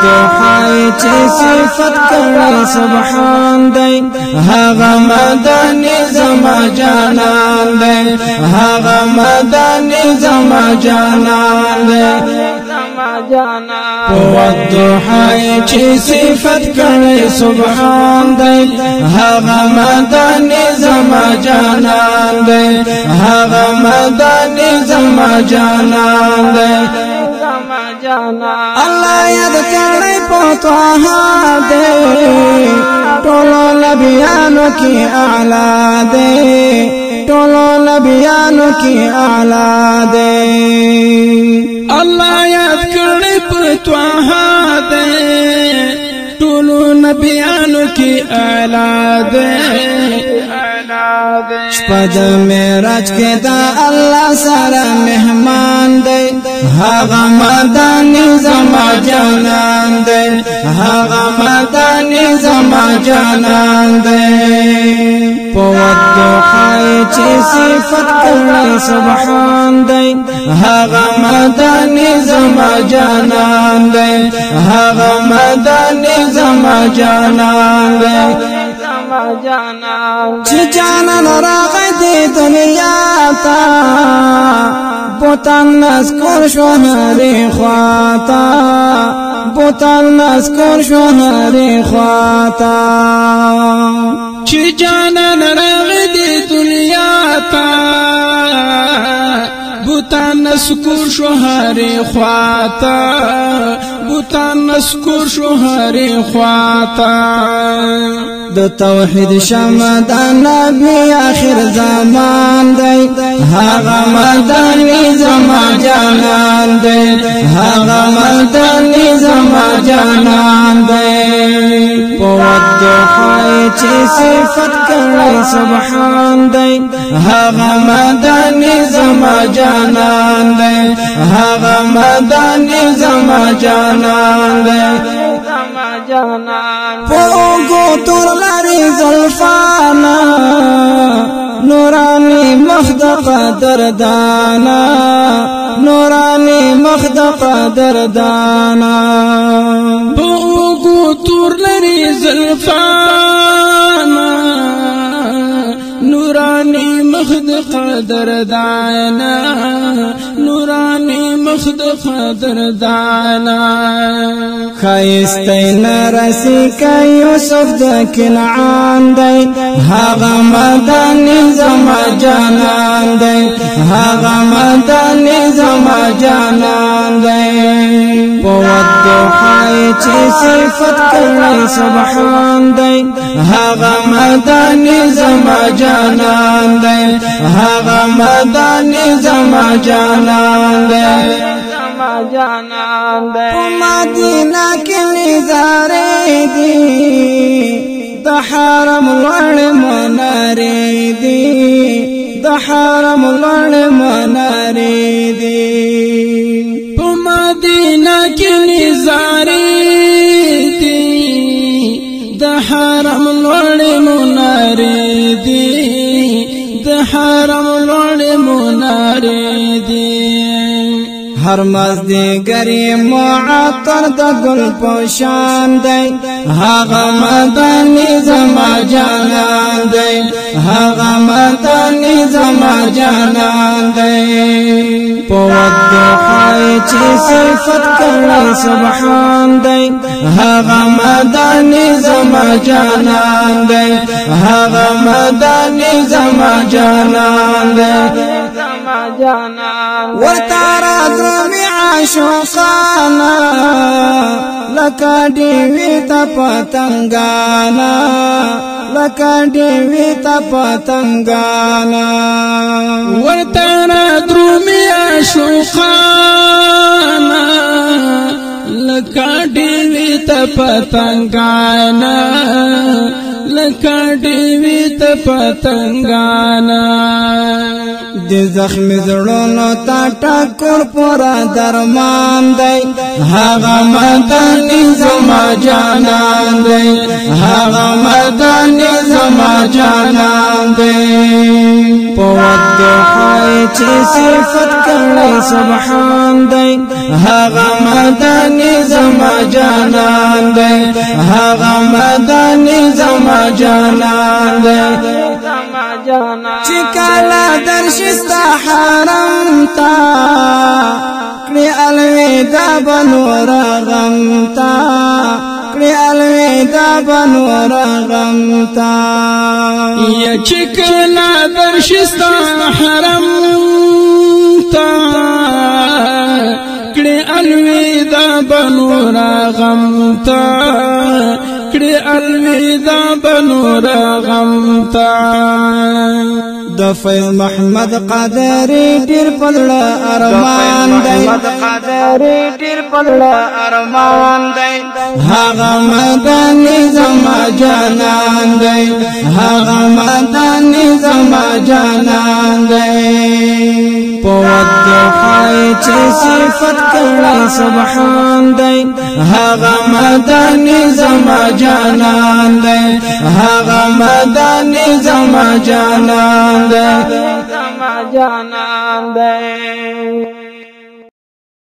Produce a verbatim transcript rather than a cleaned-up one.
والضحى چې صفت کړي سبحان دی هغه مدني زما جانان دی هغه مدني زما جانان دی والضحى چې صفت کړي سبحان دی هغه مدني زما جانان دی هغه مدني زما جانان دی الله یاد کړي په طه دی ټولو نبیانو کې اعلی دی ټولو نبیانو کې اعلی دی الله یاد کړي په طه دی ټولو نبیانو کې اعلی دی شپه د معراج کې دا الله سره مهمان دی هغه مدني زما جانان دی هغه مدني زما جانان دی په والضحى چې صفت کړي سبحان دی هغه مدني زما جانان دی هغه مدني زما جانان دی چې جانان راغی د دنیا ته بوتان نذکر شو هرې خواته بوتان نذکر شو هرې خواته چې جانان راغی د دنیا ته بوتان نذکر شو هرې خواته بوتان نذکر شو هرې خواته د توحید شمع د نبی آخر زمان دی هغه مدني زما جانان دی هغه مدني زما جانان دی په والضحى چې صفت کړي سبحان دی هغه مدني زما جانان دی هغه مدني زما جانان دی پوگو تور لاری زلفانا نورانی مخد قدردانا نورانی مخد قدردانا پوگو تور لاری زلفانا نورانی مخد قدردانا نورانی مخد قدردانا خایستین رسی کا یوسف د کنعان دی هغه مدني زما جانان دی هغه مدني زما جانان دی په والضحى چې صفت کړي سبحان دی هغه مدني زما جانان دی هغه مدني زما جانان دی مدینہ کې نظارې دي د حرم لوړ منارې دي د حرم لوړ منارې دي په مدینہ کې نظارې دي د حرم لوړ منارې دي د حرم لوړ منارې دي هر مازدیګری معطر د ګل پوشان دی هغه مدني زما جانان دی هغه مدني زما جانان دی په والضحى چې صفت کړي سبحان دی هغه مدني زما جانان دی هغه مدني زما جانان دی ورتارا درمی عاشقانا لکا دیوی تا پتنگانا لکا دیوی تا پتنگانا ورتارا درمی عاشقانا لکا دیوی تا پتنگانا لکاډي وی ته پتنګانا د زخم زړونو تا ټکور پورا درمان دی هغه مدني زما جانان دی هغه مدني زما جانان دی پوت حای چې صفت کړي سبحان دی هغه مدني زما جانان دی هغه مدني زما جانان دی چې کله درشستا حرم تا کړي الودا بنور غم تا کړي الودا بنور غم تا یا چې کله درشستا حرم تا کړي الودا بنور غم تا کړي الودا بنور غم تا د فیض محمد قادری ډیر پدړه ارمان دی قادری ډیر پدړه ارمان دی هغه مدني زما جانان دی هغه مدني زما جانان دی پوت حای چې صفت کړي سبحان دی هغه مدني زما جانان دی هغه مدني زما جانان دی زما جانان دی